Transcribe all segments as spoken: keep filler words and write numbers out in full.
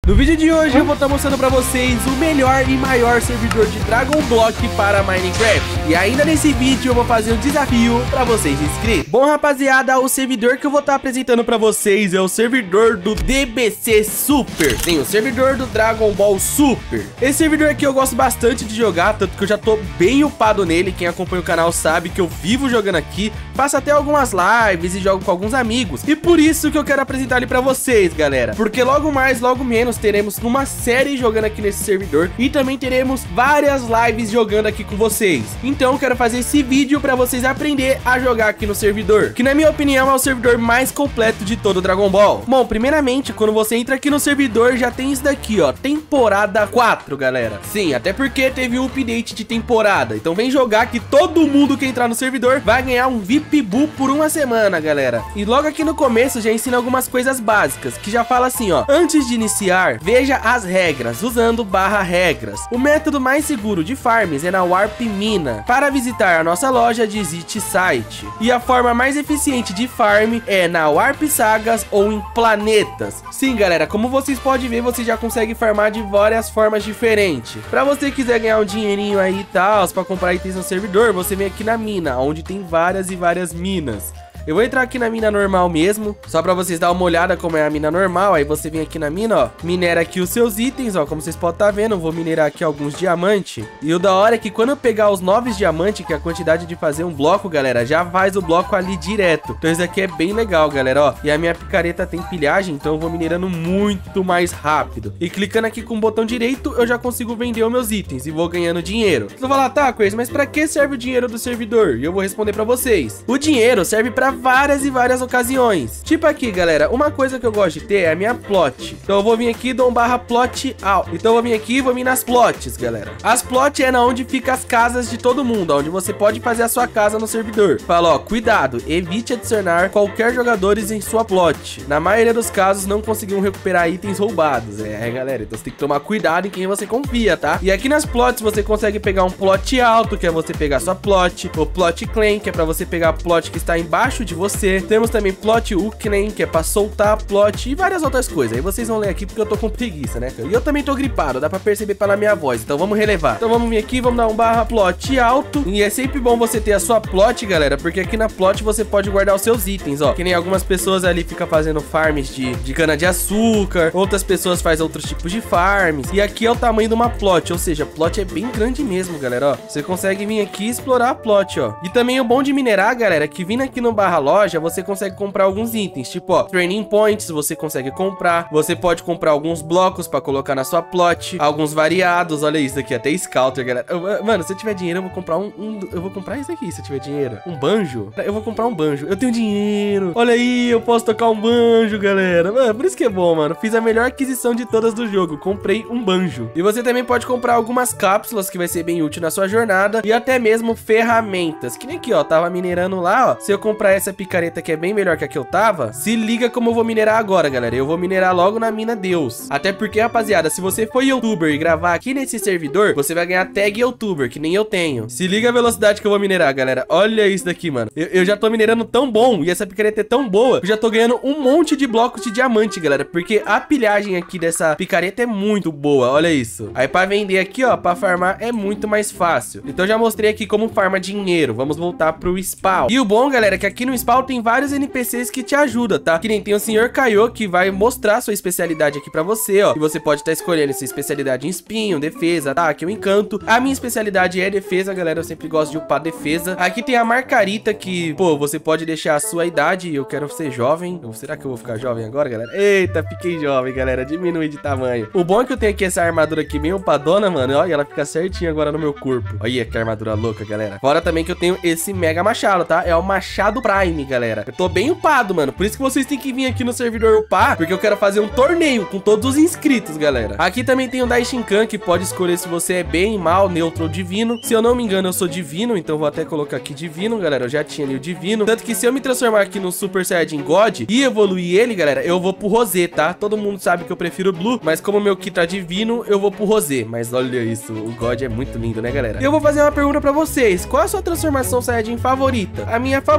No vídeo de hoje eu vou estar mostrando pra vocês o melhor e maior servidor de Dragon Block para Minecraft. E ainda nesse vídeo eu vou fazer um desafio pra vocês inscritos. Bom, rapaziada, o servidor que eu vou estar apresentando pra vocês é o servidor do D B C Super. Sim, o servidor do Dragon Ball Super. Esse servidor aqui eu gosto bastante de jogar, tanto que eu já tô bem upado nele. Quem acompanha o canal sabe que eu vivo jogando aqui, faço até algumas lives e jogo com alguns amigos. E por isso que eu quero apresentar ele pra vocês, galera, porque logo mais, logo menos teremos uma série jogando aqui nesse servidor e também teremos várias lives jogando aqui com vocês. Então eu quero fazer esse vídeo pra vocês aprender a jogar aqui no servidor, que na minha opinião é o servidor mais completo de todo o Dragon Ball. Bom, primeiramente, quando você entra aqui no servidor, já tem isso daqui, ó, temporada quatro, galera. Sim, até porque teve um update de temporada. Então vem jogar que todo mundo que entrar no servidor vai ganhar um V I P Buu por uma semana, galera. E logo aqui no começo já ensina algumas coisas básicas, que já fala assim, ó: antes de iniciar, veja as regras, usando barra regras. O método mais seguro de farms é na Warp Mina. Para visitar a nossa loja, digite site. E a forma mais eficiente de farm é na Warp Sagas ou em planetas. Sim, galera, como vocês podem ver, você já consegue farmar de várias formas diferentes. Para você quiser ganhar um dinheirinho aí e tal, para comprar itens no servidor, você vem aqui na mina, onde tem várias e várias minas. Eu vou entrar aqui na mina normal mesmo, só pra vocês dar uma olhada como é a mina normal. Aí você vem aqui na mina, ó, minera aqui os seus itens, ó, como vocês podem estar vendo. Eu vou minerar aqui alguns diamantes. E o da hora é que quando eu pegar os nove diamantes, que é a quantidade de fazer um bloco, galera, já faz o bloco ali direto. Então isso aqui é bem legal, galera, ó. E a minha picareta tem pilhagem, então eu vou minerando muito mais rápido. E clicando aqui com o botão direito, eu já consigo vender os meus itens e vou ganhando dinheiro. Você vai falar, tá, Crazy, mas pra que serve o dinheiro do servidor? E eu vou responder pra vocês. O dinheiro serve pra várias e várias ocasiões. Tipo aqui, galera, uma coisa que eu gosto de ter é a minha plot. Então eu vou vir aqui e dou um barra plot out. Então eu vou vir aqui e vou vir nas plots, galera. As plots é na onde fica as casas de todo mundo, onde você pode fazer a sua casa no servidor. Fala, ó, cuidado, evite adicionar qualquer jogadores em sua plot. Na maioria dos casos não conseguiram recuperar itens roubados. É, galera, então você tem que tomar cuidado em quem você confia, tá? E aqui nas plots você consegue pegar um plot alto, que é você pegar sua plot. O plot clan, que é pra você pegar a plot que está embaixo de você. Temos também plot Uknen, que é pra soltar a plot, e várias outras coisas. Aí vocês vão ler aqui porque eu tô com preguiça, né, cara? E eu também tô gripado, dá pra perceber pela minha voz. Então vamos relevar. Então vamos vir aqui, vamos dar um barra plot alto. E é sempre bom você ter a sua plot, galera, porque aqui na plot você pode guardar os seus itens, ó. Que nem algumas pessoas ali ficam fazendo farms de, de cana de açúcar, outras pessoas fazem outros tipos de farms. E aqui é o tamanho de uma plot, ou seja, a plot é bem grande mesmo, galera, ó. Você consegue vir aqui e explorar a plot, ó. E também o bom de minerar, galera, é que vindo aqui no barra loja, você consegue comprar alguns itens, tipo, ó, training points, você consegue comprar. Você pode comprar alguns blocos pra colocar na sua plot, alguns variados. Olha isso aqui, até scouter, galera. Eu, mano, se eu tiver dinheiro, eu vou comprar um, um eu vou comprar isso aqui, se eu tiver dinheiro. Um banjo? Eu vou comprar um banjo. Eu tenho dinheiro. Olha aí, eu posso tocar um banjo, galera. Mano, por isso que é bom, mano. Fiz a melhor aquisição de todas do jogo. Comprei um banjo. E você também pode comprar algumas cápsulas, que vai ser bem útil na sua jornada, e até mesmo ferramentas. Que nem aqui, ó, tava minerando lá, ó. Se eu comprar essa picareta que é bem melhor que a que eu tava, se liga como eu vou minerar agora, galera. Eu vou minerar logo na mina Deus. Até porque, rapaziada, se você for youtuber e gravar aqui nesse servidor, você vai ganhar tag youtuber, que nem eu tenho. Se liga a velocidade que eu vou minerar, galera. Olha isso daqui, mano. Eu, eu já tô minerando tão bom, e essa picareta é tão boa, que eu já tô ganhando um monte de blocos de diamante, galera, porque a pilhagem aqui dessa picareta é muito boa. Olha isso. Aí pra vender aqui, ó, pra farmar é muito mais fácil. Então já mostrei aqui como farma dinheiro. Vamos voltar pro spawn. E o bom, galera, é que aqui no spawn tem vários N P Cs que te ajudam, tá? Que nem tem o senhor Kaiô, que vai mostrar sua especialidade aqui pra você, ó. E você pode estar tá escolhendo sua especialidade em espinho, defesa, ataque ou encanto. A minha especialidade é defesa, galera. Eu sempre gosto de upar defesa. Aqui tem a Marcarita, que, pô, você pode deixar a sua idade. Eu quero ser jovem. Ou será que eu vou ficar jovem agora, galera? Eita, fiquei jovem, galera. Diminui de tamanho. O bom é que eu tenho aqui essa armadura aqui bem upadona, mano. Olha, ela fica certinha agora no meu corpo. Olha que armadura louca, galera. Fora também que eu tenho esse mega machado, tá? É o Machado Prime, galera. Eu tô bem upado, mano. Por isso que vocês têm que vir aqui no servidor upar, porque eu quero fazer um torneio com todos os inscritos, galera. Aqui também tem o Daishinkan, que pode escolher se você é bem, mal, neutro ou divino. Se eu não me engano, eu sou divino, então vou até colocar aqui divino, galera. Eu já tinha ali o divino. Tanto que se eu me transformar aqui no Super Saiyajin God e evoluir ele, galera, eu vou pro Rosé, tá? Todo mundo sabe que eu prefiro o Blue, mas como meu Ki tá divino, eu vou pro Rosé. Mas olha isso, o God é muito lindo, né, galera? Eu vou fazer uma pergunta pra vocês. Qual a sua transformação Saiyajin favorita? A minha favorita é o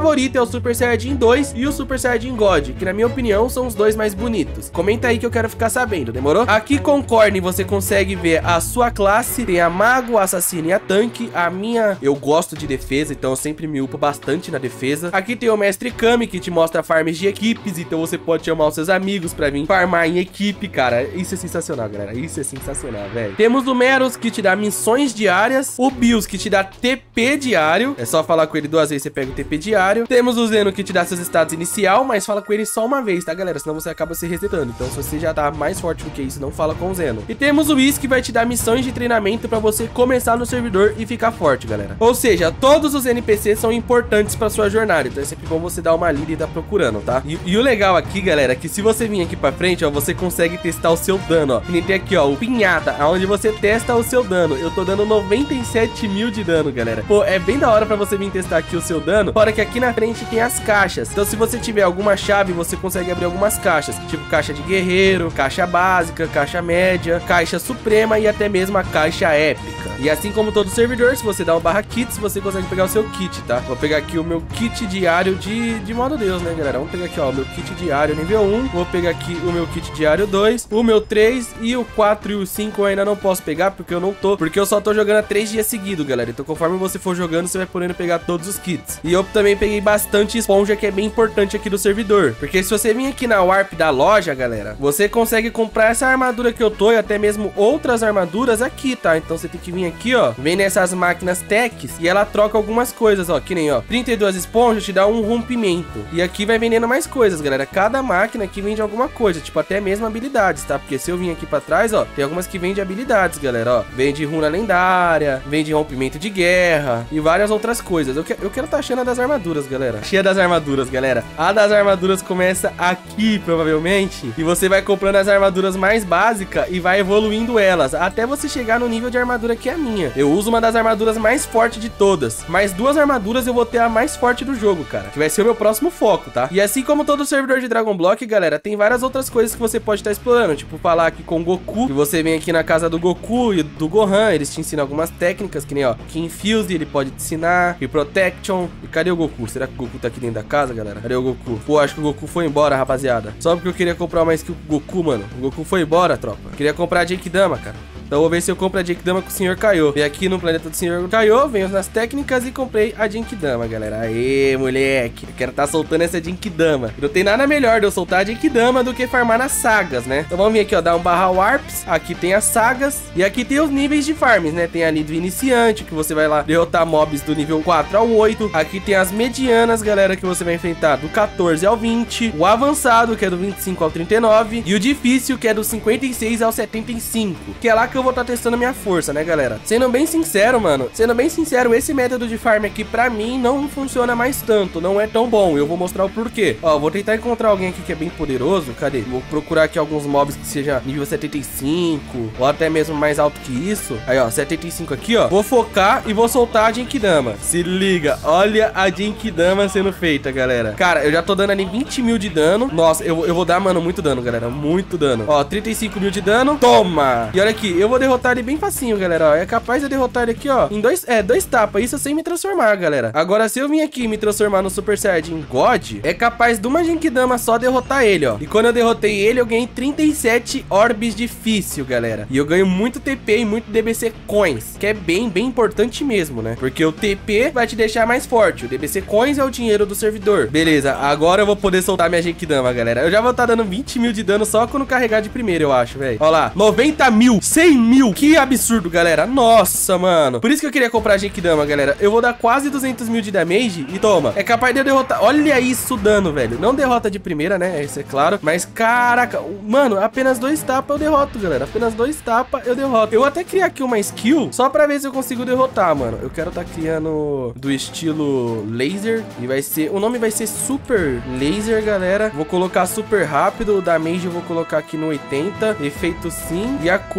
Super Saiyajin dois e o Super Saiyajin God, que na minha opinião são os dois mais bonitos. Comenta aí que eu quero ficar sabendo, demorou? Aqui com Corne você consegue ver a sua classe, tem a Mago, a Assassino e a Tanque. A minha, eu gosto de defesa, então eu sempre me upo bastante na defesa. Aqui tem o Mestre Kami, que te mostra farms de equipes, então você pode chamar os seus amigos pra vir farmar em equipe, cara. Isso é sensacional, galera, isso é sensacional, velho. Temos o Meros, que te dá missões diárias, o Bills, que te dá T P diário, é só falar com ele duas vezes, você pega o T P diário. Temos o Zeno, que te dá seus status inicial, mas fala com ele só uma vez, tá, galera? Senão você acaba se resetando. Então, se você já tá mais forte do que isso, não fala com o Zeno. E temos o Whis, que vai te dar missões de treinamento pra você começar no servidor e ficar forte, galera. Ou seja, todos os N P Cs são importantes pra sua jornada, então é sempre bom você dar uma lida e tá procurando, tá? E, e o legal aqui, galera, é que se você vir aqui pra frente, ó, você consegue testar o seu dano, ó. Que nem tem aqui, ó, o Pinhata, onde você testa o seu dano. Eu tô dando noventa e sete mil de dano, galera. Pô, é bem da hora pra você vir testar aqui o seu dano, fora que aqui na frente tem as caixas. Então, se você tiver alguma chave, você consegue abrir algumas caixas, tipo caixa de guerreiro, caixa básica, caixa média, caixa suprema e até mesmo a caixa épica. E assim como todo servidor, se você dá um barra kits, você consegue pegar o seu kit, tá? Vou pegar aqui o meu kit diário de, de modo Deus, né, galera? Vamos pegar aqui, ó, o meu kit diário nível um. Vou pegar aqui o meu kit diário dois, o meu três e o quatro e o cinco eu ainda não posso pegar porque eu não tô, porque eu só tô jogando há três dias seguidos, galera. Então, conforme você for jogando, você vai podendo pegar todos os kits. E eu também peguei bastante esponja, que é bem importante aqui do servidor. Porque se você vir aqui na Warp da loja, galera, você consegue comprar essa armadura que eu tô e até mesmo outras armaduras aqui, tá? Então você tem que vir aqui, ó, vem nessas máquinas techs e ela troca algumas coisas, ó, que nem, ó, trinta e duas esponjas te dá um rompimento. E aqui vai vendendo mais coisas, galera. Cada máquina aqui vende alguma coisa, tipo até mesmo habilidades, tá? Porque se eu vim aqui pra trás, ó, tem algumas que vendem habilidades, galera, ó. Vende runa lendária, vende rompimento de guerra e várias outras coisas. Eu, que, eu quero tá achando a das armaduras, galera. Cheia das armaduras, galera. A das armaduras começa aqui, provavelmente. E você vai comprando as armaduras mais básicas e vai evoluindo elas, até você chegar no nível de armadura que é a minha. Eu uso uma das armaduras mais fortes de todas. Mais duas armaduras eu vou ter a mais forte do jogo, cara, que vai ser o meu próximo foco, tá? E assim como todo servidor de Dragon Block, galera, tem várias outras coisas que você pode estar explorando. Tipo, falar aqui com o Goku, que você vem aqui na casa do Goku e do Gohan, eles te ensinam algumas técnicas, que nem, ó, que Infuse, ele pode te ensinar, e Protection. E cadê o Goku? Será que o Goku tá aqui dentro da casa, galera? Cadê o Goku? Pô, acho que o Goku foi embora, rapaziada. Só porque eu queria comprar mais que o Goku, mano. O Goku foi embora, tropa. Queria comprar a Genkidama, cara. Então eu vou ver se eu compro a Genkidama com o senhor Kaiô. Vem aqui no planeta do senhor Kaiô, venho nas técnicas e comprei a Genkidama, galera. Aê, moleque. Eu quero tá soltando essa Genkidama. Não tem nada melhor de eu soltar a Genkidama do que farmar nas sagas, né? Então vamos vir aqui, ó, dar um barra Warps. Aqui tem as sagas. E aqui tem os níveis de farms, né? Tem ali do iniciante, que você vai lá derrotar mobs do nível quatro ao oito. Aqui tem as medianas, galera, que você vai enfrentar do quatorze ao vinte. O avançado, que é do vinte e cinco ao trinta e nove. E o difícil, que é do cinquenta e seis ao setenta e cinco. Que é lá que eu vou estar testando a minha força, né, galera? Sendo bem sincero, mano, sendo bem sincero, esse método de farm aqui, pra mim, não funciona mais tanto, não é tão bom. Eu vou mostrar o porquê. Ó, vou tentar encontrar alguém aqui que é bem poderoso. Cadê? Vou procurar aqui alguns mobs que seja nível setenta e cinco, ou até mesmo mais alto que isso. Aí, ó, setenta e cinco aqui, ó. Vou focar e vou soltar a Genkidama. Se liga, olha a Genkidama sendo feita, galera. Cara, eu já tô dando ali vinte mil de dano. Nossa, eu, eu vou dar, mano, muito dano, galera, muito dano. Ó, trinta e cinco mil de dano. Toma! E olha aqui, eu vou derrotar ele bem facinho, galera, ó. É capaz de eu derrotar ele aqui, ó, em dois, é, dois tapas. Isso sem me transformar, galera. Agora, se eu vim aqui me transformar no Super Saiyajin God, é capaz de uma Genkidama só derrotar ele, ó. E quando eu derrotei ele, eu ganhei trinta e sete orbes difícil, galera. E eu ganho muito T P e muito D B C Coins, que é bem, bem importante mesmo, né? Porque o T P vai te deixar mais forte. O D B C Coins é o dinheiro do servidor. Beleza, agora eu vou poder soltar minha Genkidama, galera. Eu já vou estar dando vinte mil de dano só quando carregar de primeiro, eu acho, velho. Ó lá, noventa mil, cem mil. Que absurdo, galera. Nossa, mano. Por isso que eu queria comprar a Genkidama, galera. Eu vou dar quase duzentos mil de damage e toma. É capaz de eu derrotar. Olha isso, dano, velho. Não derrota de primeira, né? Isso é claro. Mas, caraca. Mano, apenas dois tapas eu derroto, galera. Apenas dois tapas eu derroto. Eu vou até criar aqui uma skill só pra ver se eu consigo derrotar, mano. Eu quero tá criando do estilo laser. E vai ser... O nome vai ser Super Laser, galera. Vou colocar super rápido. O damage eu vou colocar aqui no oitenta. Efeito sim. E a cor vai ser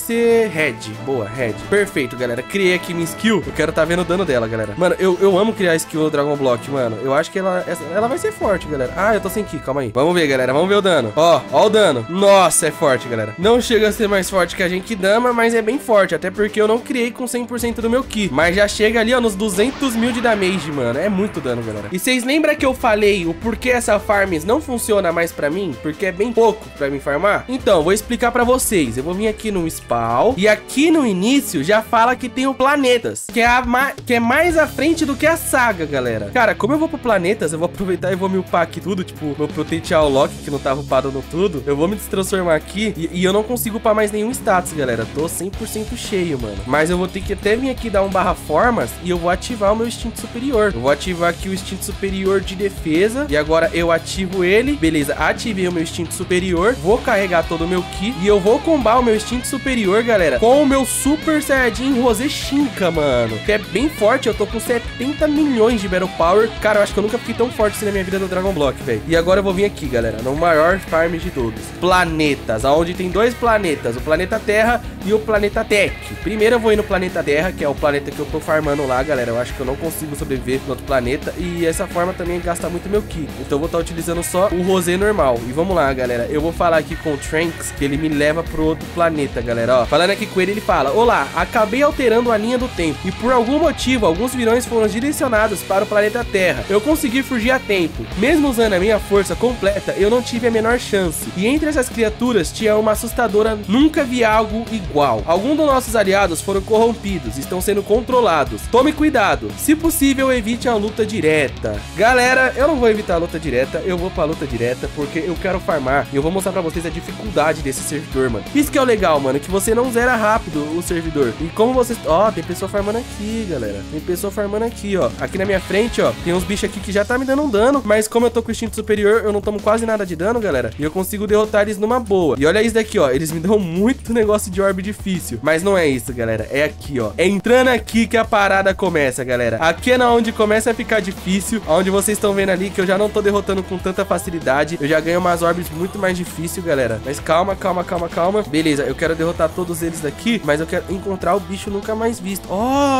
ser Red. Boa, Red. Perfeito, galera. Criei aqui minha skill. Eu quero tá vendo o dano dela, galera. Mano, eu, eu amo criar skill no Dragon Block, mano. Eu acho que ela, ela vai ser forte, galera. Ah, eu tô sem ki, calma aí. Vamos ver, galera. Vamos ver o dano. Ó, ó o dano. Nossa, é forte, galera. Não chega a ser mais forte que a Genkidama, mas é bem forte. Até porque eu não criei com cem por cento do meu ki. Mas já chega ali, ó, nos duzentos mil de damage, mano. É muito dano, galera. E vocês lembram que eu falei o porquê essa farms não funciona mais pra mim? Porque é bem pouco pra mim farmar? Então, vou explicar pra vocês. Eu vou vir aqui no spawn. E aqui no início já fala que tem o planetas. Que é, a ma que é mais à frente do que a saga, galera. Cara, como eu vou pro planetas, eu vou aproveitar e vou me upar aqui tudo. Tipo, meu Potential Lock, que não tava upado no tudo. Eu vou me destransformar aqui. E, e eu não consigo upar mais nenhum status, galera. Tô cem por cento cheio, mano. Mas eu vou ter que até vir aqui dar um barra formas. E eu vou ativar o meu instinto superior. Eu vou ativar aqui o instinto superior de defesa. E agora eu ativo ele. Beleza, ativei o meu instinto superior. Vou carregar todo o meu ki. E eu vou combar o meu instinto superior, galera, com o meu Super Saiyajin Rosé Shinka, mano. Que é bem forte. Eu tô com setenta milhões de Battle Power. Cara, eu acho que eu nunca fiquei tão forte assim na minha vida no Dragon Block, velho. E agora eu vou vir aqui, galera, no maior farm de todos. Planetas, aonde tem dois planetas. O planeta Terra e o planeta Tech. Primeiro eu vou ir no planeta Terra, que é o planeta que eu tô farmando lá, galera. Eu acho que eu não consigo sobreviver no outro planeta. E essa forma também gasta muito meu ki. Então eu vou estar utilizando só o Rosé normal. E vamos lá, galera. Eu vou falar aqui com o Trunks, que ele me leva pro outro planeta, galera. Ó, falando aqui com ele, ele fala: olá, acabei alterando a linha do tempo. E por algum motivo, alguns vilões foram direcionados para o planeta Terra. Eu consegui fugir a tempo. Mesmo usando a minha força completa, eu não tive a menor chance. E entre essas criaturas tinha uma assustadora. Nunca vi algo igual. Alguns dos nossos aliados foram corrompidos, estão sendo controlados. Tome cuidado. Se possível, evite a luta direta. Galera, eu não vou evitar a luta direta. Eu vou pra luta direta porque eu quero farmar. E eu vou mostrar pra vocês a dificuldade desse servidor, mano. Isso que é o legal, mano, que você não zera rápido o servidor. E como vocês... Ó, tem pessoa farmando aqui, galera. Tem pessoa farmando aqui, ó. Aqui na minha frente, ó, tem uns bichos aqui que já tá me dando um dano. Mas como eu tô com o instinto superior, eu não tomo quase nada de dano, galera. E eu consigo derrotar eles numa boa. E olha isso daqui, ó. Eles me dão muito negócio de orbe difícil. Mas não é isso, galera. É aqui, ó. É entrando aqui que a parada começa, galera. Aqui é na onde começa a ficar difícil. Onde vocês estão vendo ali que eu já não tô derrotando com tanta facilidade. Eu já ganho umas orbes muito mais difícil, galera. Mas calma, calma, calma, calma. Beleza, eu quero derrotar todos eles daqui. Mas eu quero encontrar o bicho nunca mais visto.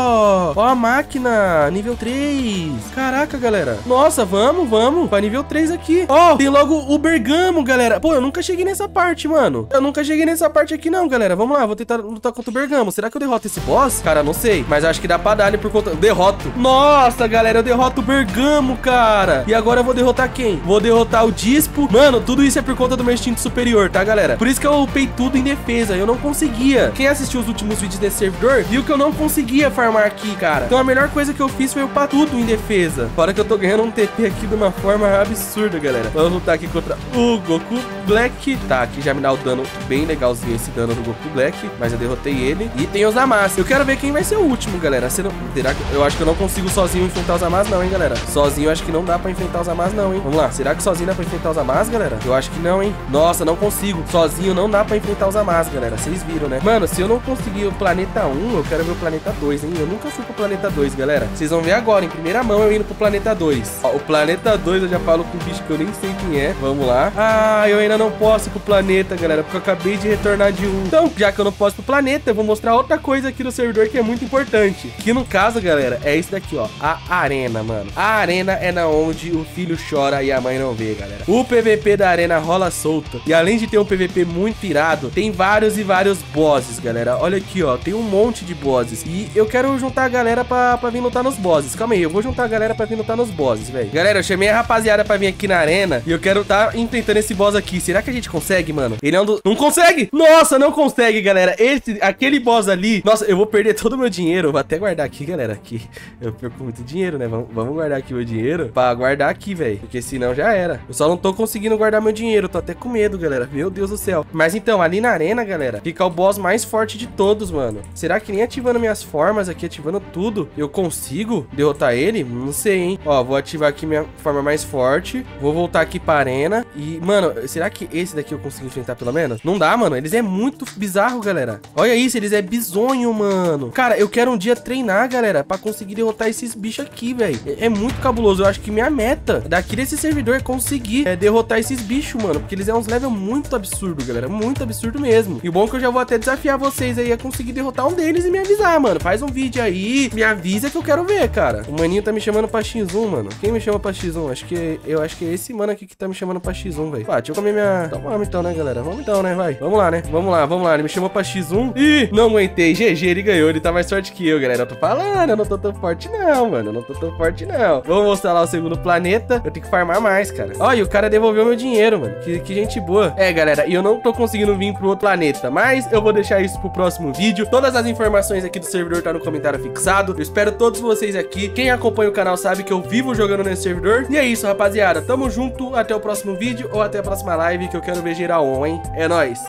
Ó, ó a máquina. Nível três. Caraca, galera. Nossa, vamos, vamos. Pra nível três aqui. Ó, tem logo o Bergamo, galera. Pô, eu nunca cheguei nessa parte, mano. Eu nunca cheguei nessa parte aqui não, galera. Vamos lá, vou tentar lutar contra o Bergamo. Será que eu derroto esse boss? Cara, não sei. Mas acho que dá pra dar ele por conta... Derroto. Nossa, galera, eu derroto o Bergamo, cara. E agora eu vou derrotar quem? Vou derrotar o Dispo. Mano, tudo isso é por conta do meu instinto superior, tá, galera? Por isso que eu upei tudo em defesa. Eu não conseguia. Quem assistiu os últimos vídeos desse servidor viu que eu não conseguia farmar aqui, cara. Então a melhor coisa que eu fiz foi upar tudo em defesa. Fora que eu tô ganhando um T P aqui de uma forma absurda, galera. Vamos lutar aqui contra o Goku Black. Tá, aqui já me dá o dano bem legalzinho, esse dano do Goku Black. Mas eu derrotei ele. E tem os Amas. Eu quero ver quem vai ser o último, galera. Você não... Será que... Eu acho que eu não consigo sozinho enfrentar os Amas não, hein, galera. Sozinho eu acho que não dá pra enfrentar os Amas não, hein. Vamos lá. Será que sozinho dá pra enfrentar os Amas, galera? Eu acho que não, hein. Nossa, não consigo. Sozinho não dá pra enfrentar os Amas, galera. Vocês viram, né? Mano, se eu não conseguir o planeta um, eu quero ver o planeta dois, hein. Eu nunca fui pro planeta dois, galera. Vocês vão ver agora, em primeira mão, eu indo pro planeta dois. Ó, o planeta dois eu já falo com um bicho que eu nem sei quem é. Vamos lá. Ah, eu ainda não posso ir pro planeta, galera, porque eu acabei de retornar de um. Então, já que eu não posso ir pro planeta, eu vou mostrar outra coisa aqui no servidor que é muito importante. Que no caso, galera, é isso daqui, ó. A arena, mano. A arena é na onde o filho chora e a mãe não vê, galera. O P V P da arena rola solta. E além de ter um P V P muito irado, tem vários e vários bosses, galera. Olha aqui, ó. Tem um monte de bosses. E eu quero juntar a galera pra, pra vir lutar nos bosses. Calma aí, eu vou juntar a galera pra vir lutar nos bosses, velho. Galera, eu chamei a rapaziada pra vir aqui na arena e eu quero tá enfrentando esse boss aqui. Será que a gente consegue, mano? Ele é um do... Não consegue! Nossa, não consegue, galera. Esse, aquele boss ali... Nossa, eu vou perder todo o meu dinheiro. Eu vou até guardar aqui, galera. Aqui. Eu perco muito dinheiro, né? Vamos, vamos guardar aqui o meu dinheiro pra guardar aqui, velho. Porque senão já era. Eu só não tô conseguindo guardar meu dinheiro. Tô até com medo, galera. Meu Deus do céu. Mas então, ali na arena, galera, fica o boss mais forte de todos, mano. Será que nem ativando minhas formas aqui, ativando tudo, eu consigo derrotar ele? Não sei, hein? Ó, vou ativar aqui minha forma mais forte. Vou voltar aqui pra arena. E, mano, será que esse daqui eu consigo enfrentar pelo menos? Não dá, mano. Eles é muito bizarro, galera. Olha isso, eles é bizonho, mano. Cara, eu quero um dia treinar, galera, pra conseguir derrotar esses bichos aqui, velho. É, é muito cabuloso. Eu acho que minha meta daqui desse servidor é conseguir é, derrotar esses bichos, mano. Porque eles é uns level muito absurdo, galera. Muito absurdo mesmo. E o bom é que eu já vou vou até desafiar vocês aí a conseguir derrotar um deles e me avisar, mano. Faz um vídeo aí, me avisa que eu quero ver, cara. O maninho tá me chamando pra X um, mano. Quem me chama pra X um? Acho que eu acho que é esse mano aqui que tá me chamando pra X um, velho. Ah, deixa eu comer minha... Então vamos então, né, galera? Vamos então, né, vai. Vamos lá, né? Vamos lá, vamos lá. Ele me chamou pra X um. Ih, não aguentei. G G, ele ganhou. Ele tá mais forte que eu, galera. Eu tô falando, eu não tô tão forte não, mano. Eu não tô tão forte não. Vamos mostrar lá o segundo planeta. Eu tenho que farmar mais, cara. Olha, o cara devolveu meu dinheiro, mano. Que, que gente boa. É, galera, e eu não tô conseguindo vir pro outro planeta, mas eu vou deixar isso pro próximo vídeo. Todas as informações aqui do servidor tá no comentário fixado. Eu espero todos vocês aqui. Quem acompanha o canal sabe que eu vivo jogando nesse servidor. E é isso, rapaziada. Tamo junto. Até o próximo vídeo ou até a próxima live que eu quero ver geral on, hein? É nóis.